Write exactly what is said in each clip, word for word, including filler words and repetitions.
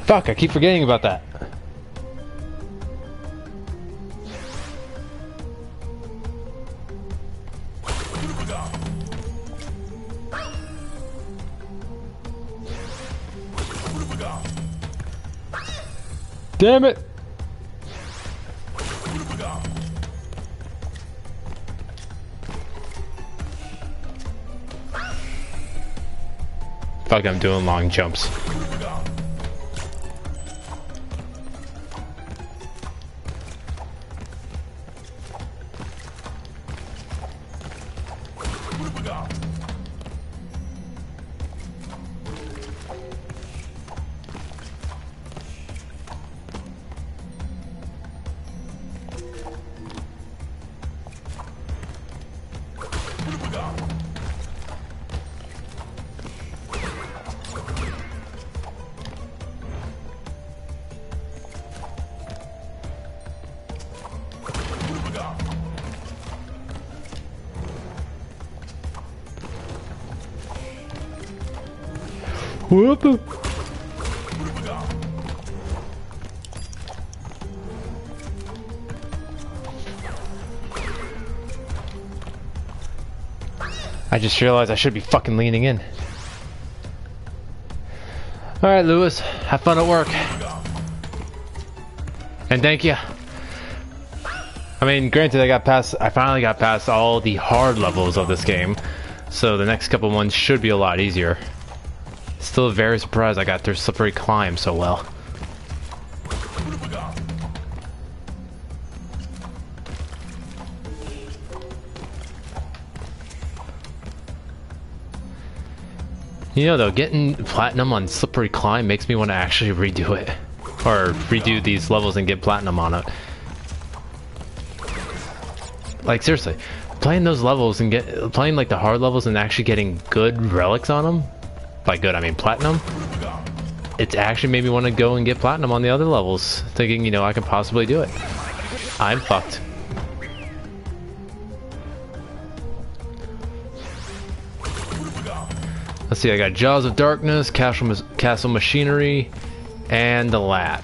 Fuck, I keep forgetting about that. Damn it! Fuck, I'm doing long jumps. Whoop! I just realized I should be fucking leaning in. Alright, Lewis. Have fun at work. And thank you. I mean, granted, I got past, I finally got past all the hard levels of this game, so the next couple ones should be a lot easier. Still very surprised I got through Slippery Climb so well. You know though, getting platinum on Slippery Climb makes me want to actually redo it. Or redo these levels and get platinum on it. Like seriously, playing those levels and get playing like the hard levels and actually getting good relics on them. By good, I mean platinum. It's actually made me want to go and get platinum on the other levels, thinking, you know, I could possibly do it. I'm fucked. Let's see, I got Jaws of Darkness, Castle, Castle Machinery, and the lab.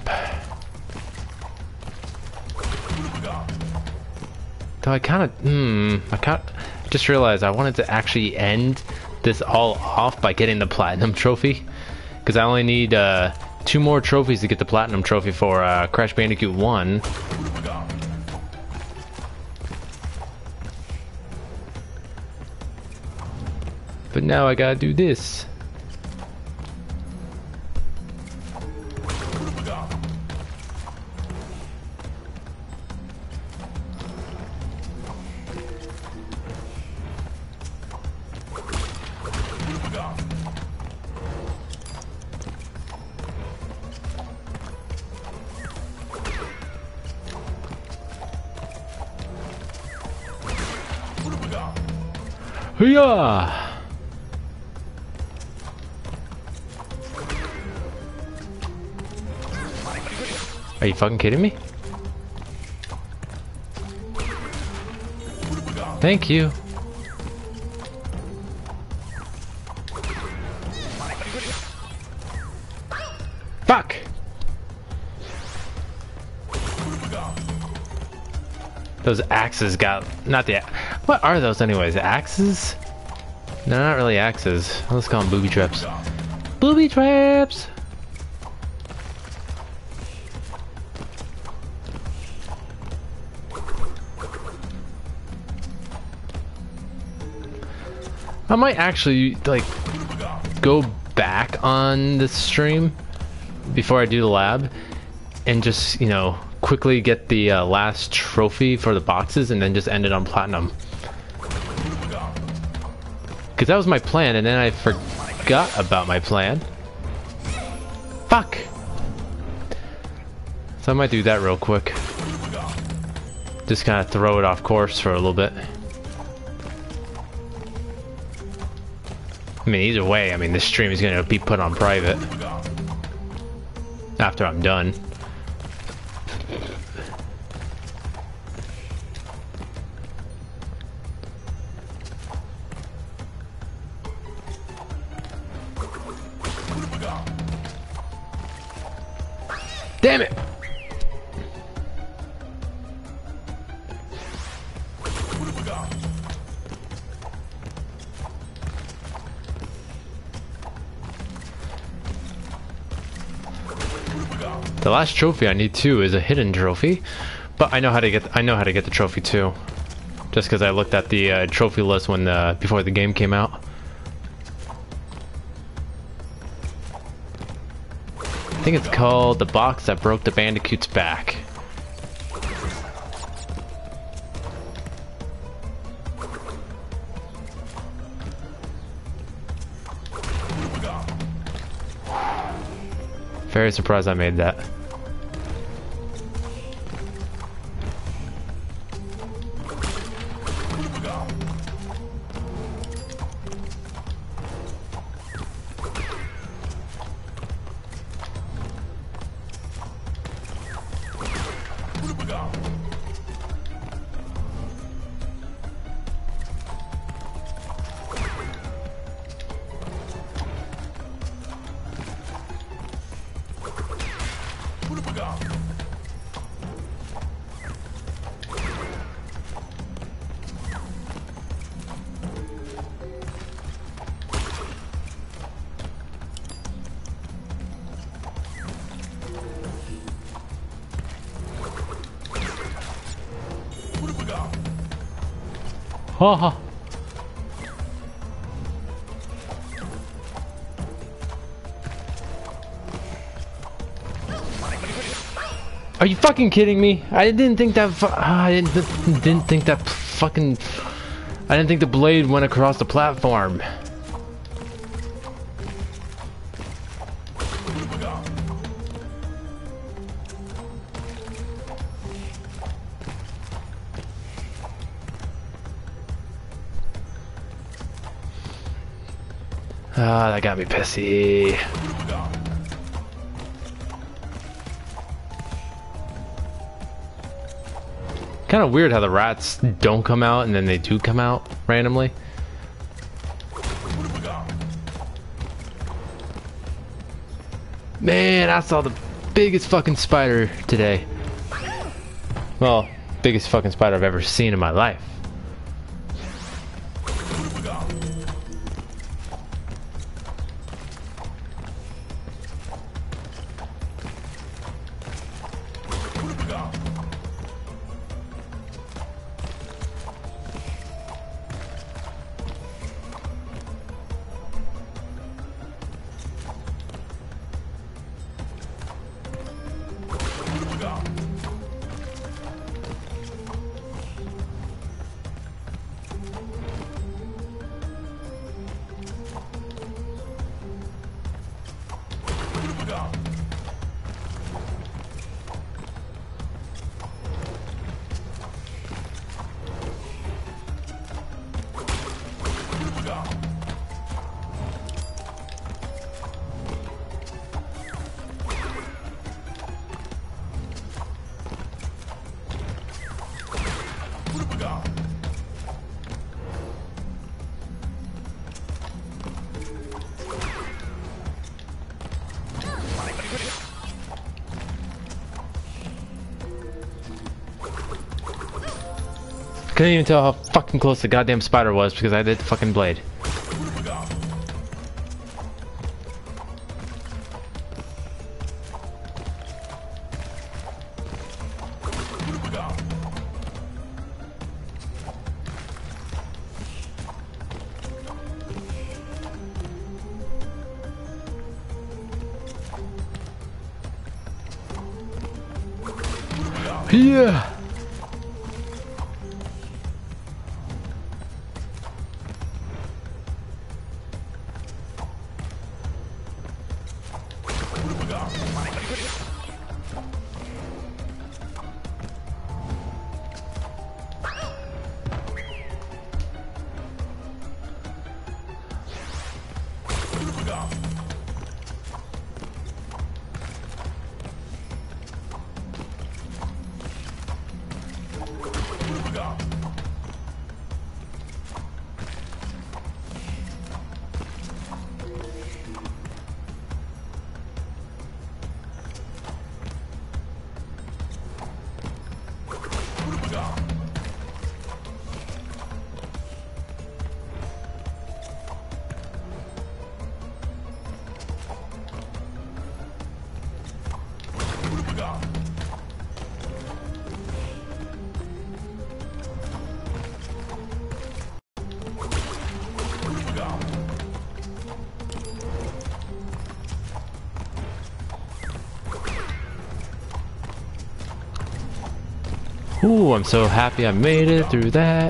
Though I kind of, hmm, I kind just realized I wanted to actually end this all off by getting the platinum trophy, because I only need uh, two more trophies to get the platinum trophy for uh, Crash Bandicoot one. But now I gotta do this. Hoo-yah! Are you fucking kidding me? Thank you. Fuck! Those axes got... Not the... What are those anyways? Axes? No, not really axes. Let's call them booby traps. Booby traps! I might actually, like, go back on this stream before I do the lab and just, you know, quickly get the uh, last trophy for the boxes and then just end it on platinum. Because that was my plan, and then I forgot about my plan. Fuck! So I might do that real quick. Just kind of throw it off course for a little bit. I mean, either way, I mean, this stream is going to be put on private after I'm done. Damn it! The last trophy I need too is a hidden trophy, but I know how to get I know how to get the trophy too, just because I looked at the uh, trophy list when the before the game came out. I think it's called the box that broke the Bandicoot's back. Very surprised I made that. Haha. Are you fucking kidding me? I didn't think that. Fu I didn't didn't think that fucking. I didn't think the blade went across the platform. Ah, that got me pissy. Kind of weird how the rats don't come out and then they do come out randomly. Man, I saw the biggest fucking spider today. Well, biggest fucking spider I've ever seen in my life. Couldn't even tell how fucking close the goddamn spider was because I did the fucking blade. Yeah. Ooh, I'm so happy I made it through that.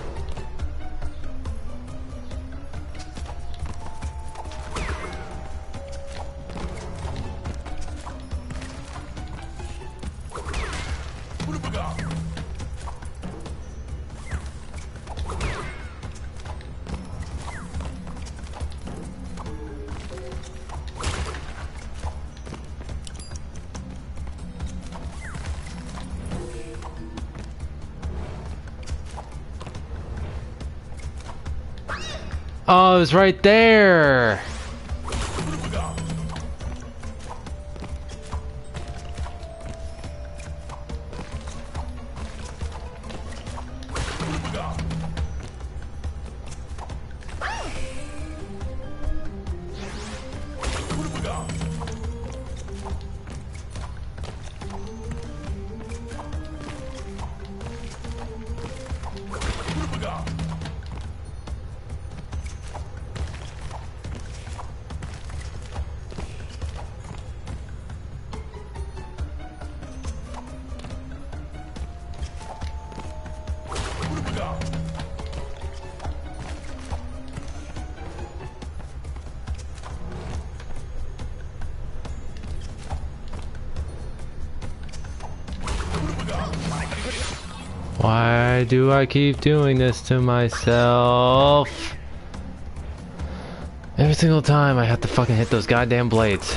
Oh, it was right there. Why do I keep doing this to myself? Every single time I have to fucking hit those goddamn blades.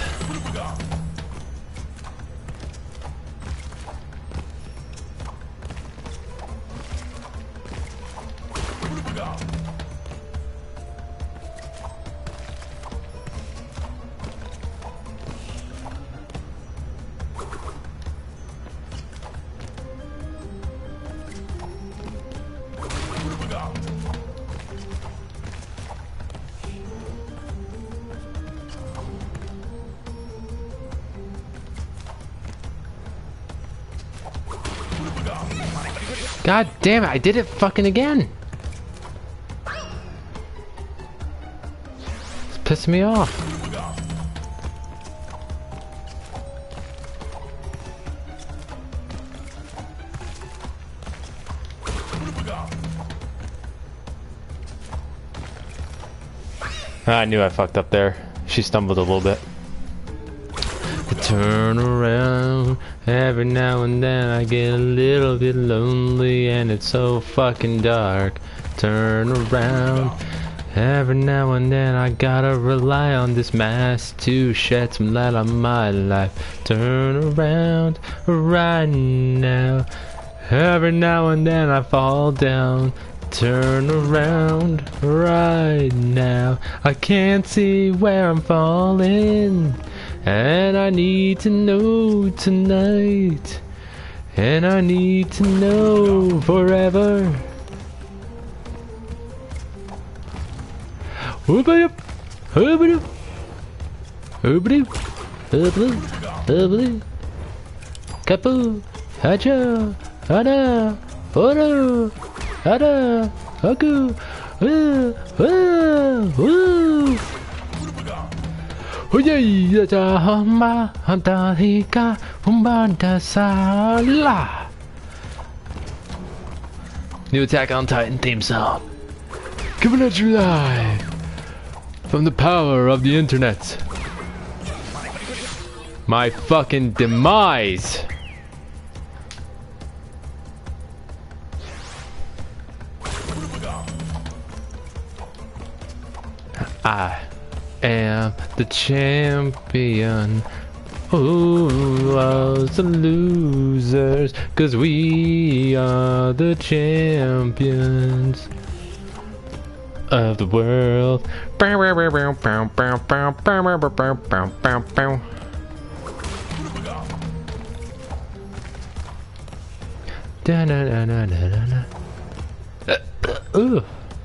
God damn it, I did it fucking again. It's pissing me off. I knew I fucked up there. She stumbled a little bit. Turn around. Every now and then I get a little bit lonely and it's so fucking dark. Turn around. Every now and then I gotta rely on this mask to shed some light on my life. Turn around right now. Every now and then I fall down. Turn around right now. I can't see where I'm falling. And I need to know tonight. And I need to know forever. Hoobadoo, hoobadoo, hoobadoo, hoobadoo, hoobadoo, kapoo, hacha, hada, hodo, hada, haku, woo, woo, woo. Oye, ya hamba, hantarika, humbanda sala. New Attack on Titan theme song. Coming at you live from the power of the internet. My fucking demise. I am the champion. Who was the losers? 'Cause we are the champions of the world. Da da da da da da. Ooh.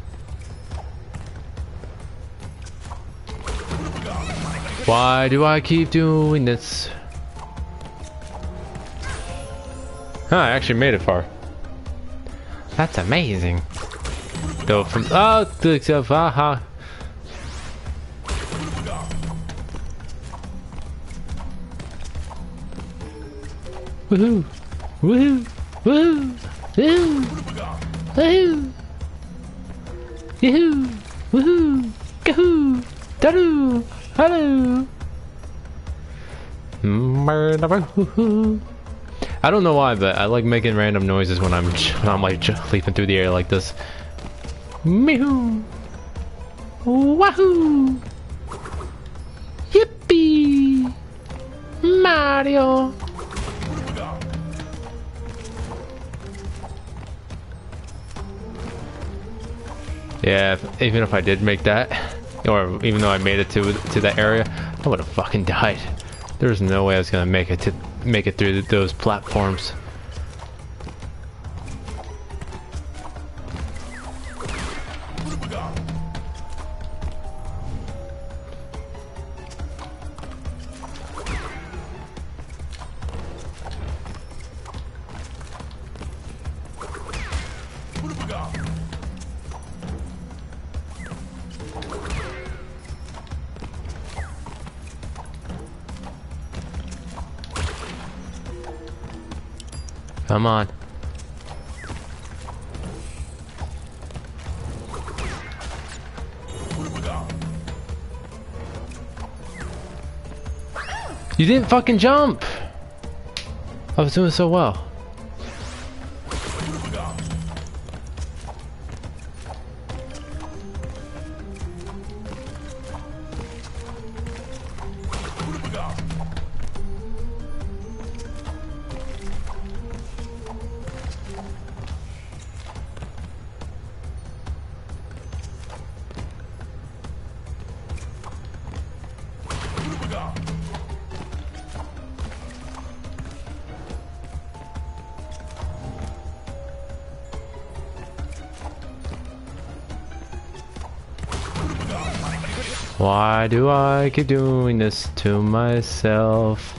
Why do I keep doing this? Huh, I actually made it far. That's amazing. Go from oh to itself, haha. Woohoo! Woohoo! Woohoo! Woohoo! Woohoo! Yahoo! Woohoo! Gahoo! Daroo! Hello! I don't know why, but I like making random noises when I'm when I'm like leaping through the air like this. Meehoo! Wahoo! Yippee! Mario! Yeah, if, even if I did make that, or even though I made it to to that area, I would have fucking died. There's no way I was gonna make it to make it through those platforms. Come on. You didn't fucking jump! I was doing so well. Why do I keep doing this to myself?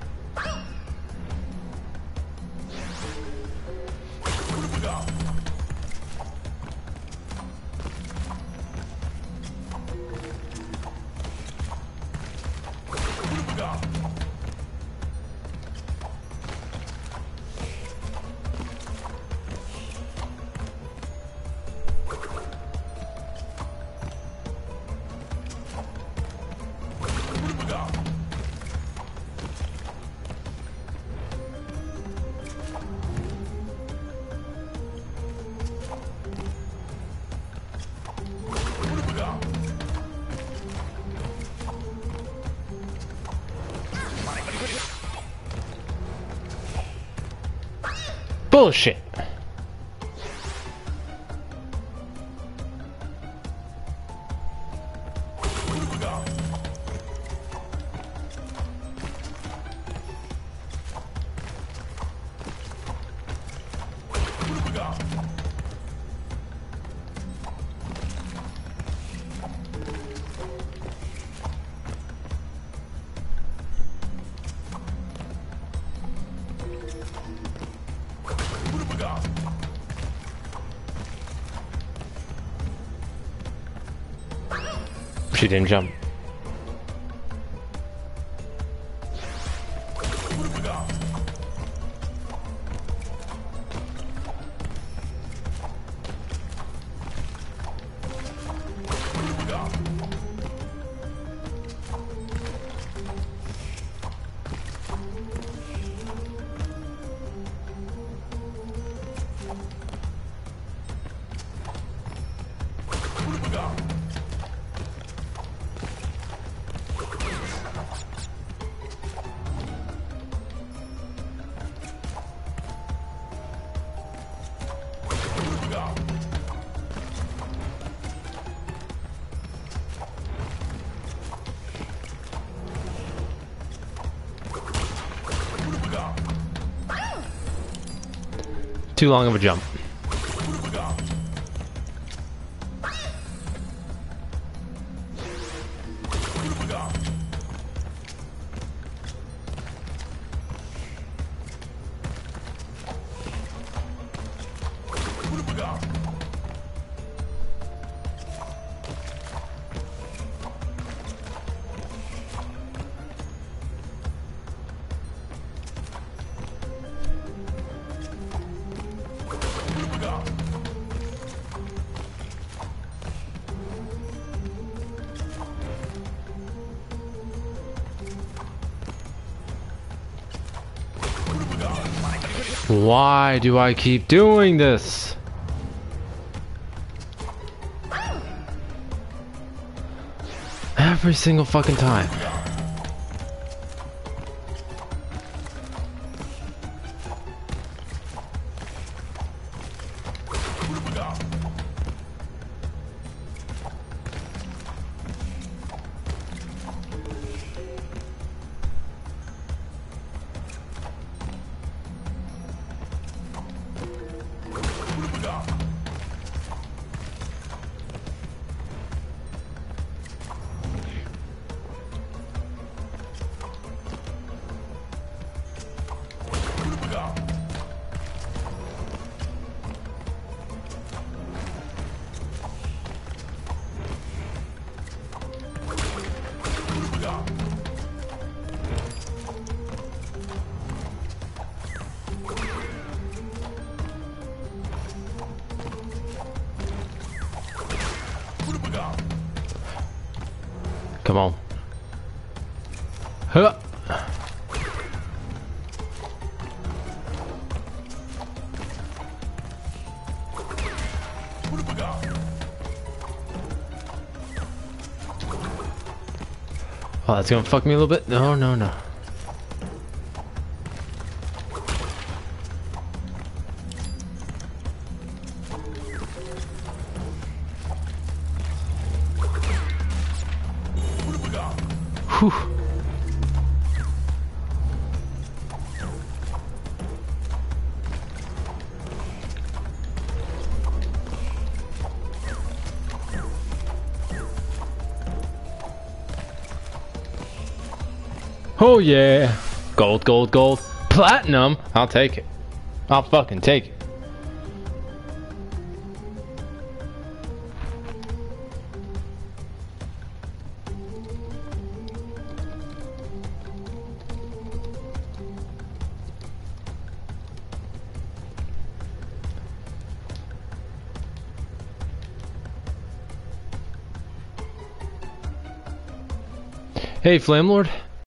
Bullshit. She didn't jump. Too long of a jump. Why do I keep doing this? Every single fucking time. Come on. Huh. Oh, that's gonna fuck me a little bit. No, no, no. Whew. Oh yeah, gold, gold, gold, platinum. I'll take it. I'll fucking take it. Hey, Flame Lord.